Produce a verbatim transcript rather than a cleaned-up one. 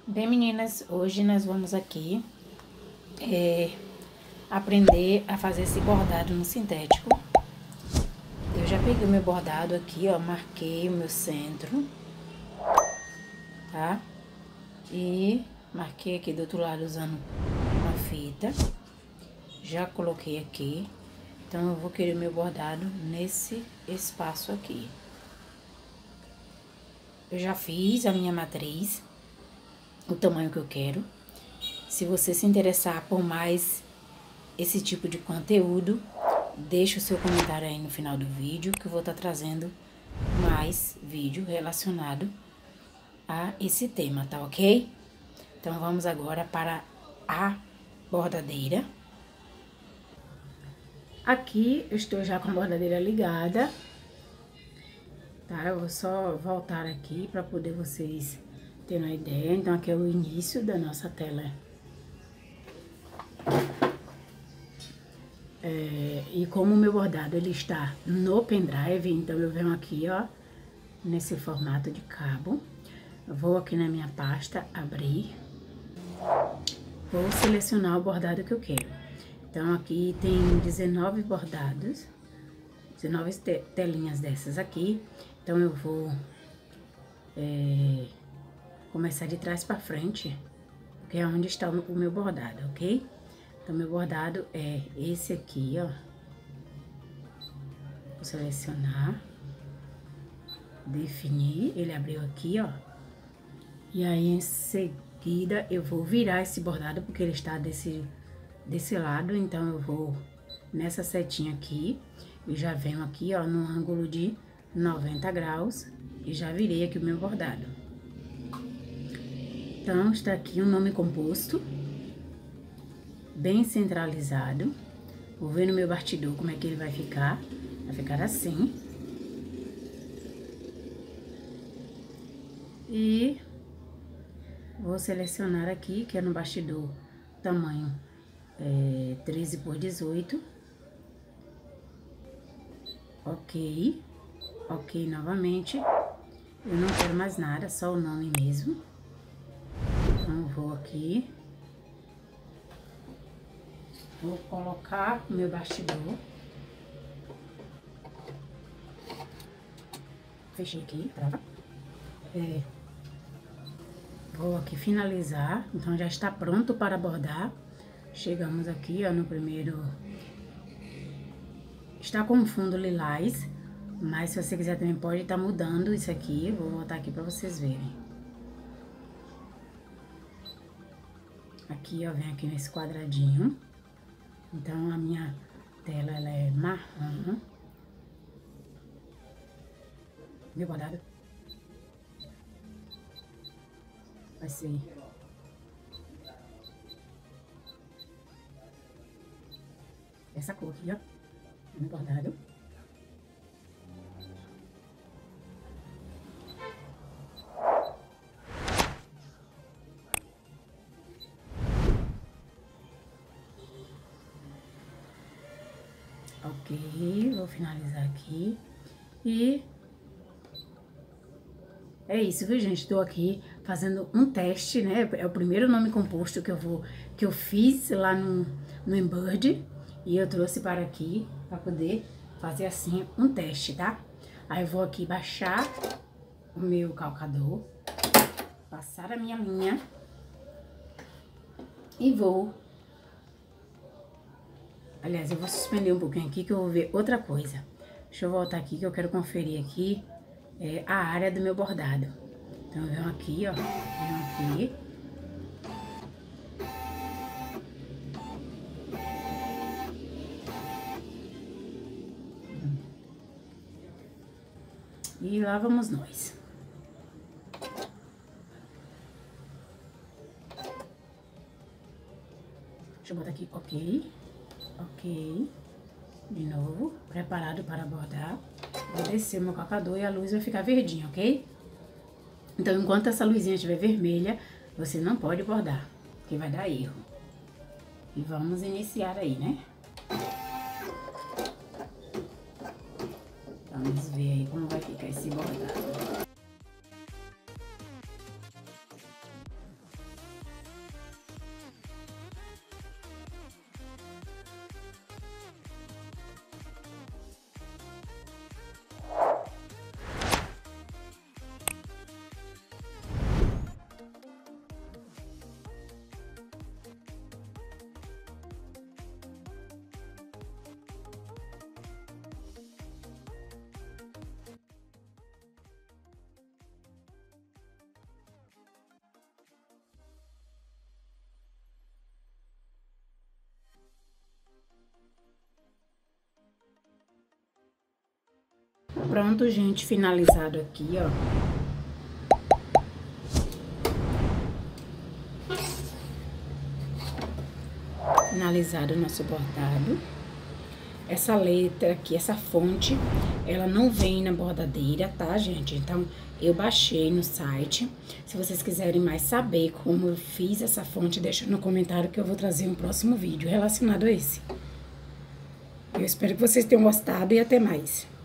Bem, meninas, hoje nós vamos aqui é, aprender a fazer esse bordado no sintético. Eu já peguei o meu bordado aqui, ó, marquei o meu centro, tá? E marquei aqui do outro lado usando uma fita. Já coloquei aqui, então eu vou querer o meu bordado nesse espaço aqui. Eu já fiz a minha matriz, o tamanho que eu quero. Se você se interessar por mais esse tipo de conteúdo, deixa o seu comentário aí no final do vídeo, que eu vou estar trazendo mais vídeo relacionado a esse tema, tá ok? Então, vamos agora para a bordadeira. Aqui, eu estou já com a bordadeira ligada, tá? Eu vou só voltar aqui para poder vocês terem uma ideia. Então, aqui é o início da nossa tela. É, e como o meu bordado, ele está no pendrive, então eu venho aqui, ó, nesse formato de cabo. Eu vou aqui na minha pasta, abrir. Vou selecionar o bordado que eu quero. Então, aqui tem dezenove bordados, dezenove te telinhas dessas aqui. Então, eu vou é, começar de trás pra frente, que é onde está o meu bordado, ok? Então, meu bordado é esse aqui, ó. Vou selecionar, definir, ele abriu aqui, ó. E aí, em seguida, eu vou virar esse bordado, porque ele está desse, desse lado. Então, eu vou nessa setinha aqui, e já venho aqui, ó, no ângulo de noventa graus, e já virei aqui o meu bordado. Então, está aqui o nome composto, bem centralizado. Vou ver no meu bastidor como é que ele vai ficar. Vai ficar assim. E vou selecionar aqui, que é no bastidor, tamanho é, treze por dezoito. Ok. Ok, novamente. Eu não quero mais nada, só o nome mesmo. Então, vou aqui. Vou colocar o meu bastidor. Fechei aqui, trava. É, vou aqui finalizar. Então, já está pronto para bordar. Chegamos aqui, ó, no primeiro. Está com fundo lilás, mas se você quiser também pode estar mudando isso aqui. Vou voltar aqui para vocês verem. Aqui, ó, vem aqui nesse quadradinho. Então, a minha tela, ela é marrom. Meu bordado vai ser essa cor aqui, ó. Meu bordado. Ok, vou finalizar aqui. E é isso, viu, gente? Estou aqui fazendo um teste, né? É o primeiro nome composto que eu vou, que eu fiz lá no, no Embird. E eu trouxe para aqui, para poder fazer assim um teste, tá? Aí eu vou aqui baixar o meu calcador, passar a minha linha e vou... Aliás, eu vou suspender um pouquinho aqui que eu vou ver outra coisa. Deixa eu voltar aqui que eu quero conferir aqui é, a área do meu bordado. Então, eu venho aqui, ó, venho aqui. E lá vamos nós. Deixa eu botar aqui, ok, ok. De novo, preparado para bordar. Vou descer o meu calcador e a luz vai ficar verdinha, ok? Então, enquanto essa luzinha estiver vermelha, você não pode bordar, porque vai dar erro. E vamos iniciar aí, né? Vamos ver aí como vai ficar esse bordado. Pronto, gente, finalizado aqui, ó. Finalizado o nosso bordado. Essa letra aqui, essa fonte, ela não vem na bordadeira, tá, gente? Então, eu baixei no site. Se vocês quiserem mais saber como eu fiz essa fonte, deixa no comentário que eu vou trazer um próximo vídeo relacionado a esse. Eu espero que vocês tenham gostado e até mais.